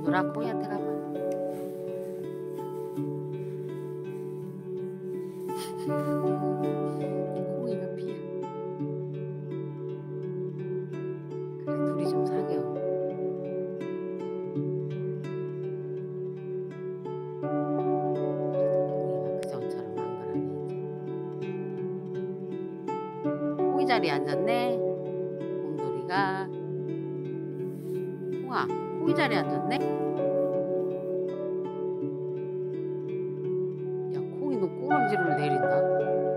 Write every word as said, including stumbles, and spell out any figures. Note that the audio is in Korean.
드라콩이한테 가봐. 콩이가 피야. 그래, 둘이 좀 사겨. 그래도 콩이가 그전처럼 한 거라네. 콩이 자리에 앉았네. 곰돌이가. 콩아, 콩이 자리에 앉았네. 야, 콩이 너 꼬랑지를 내린다.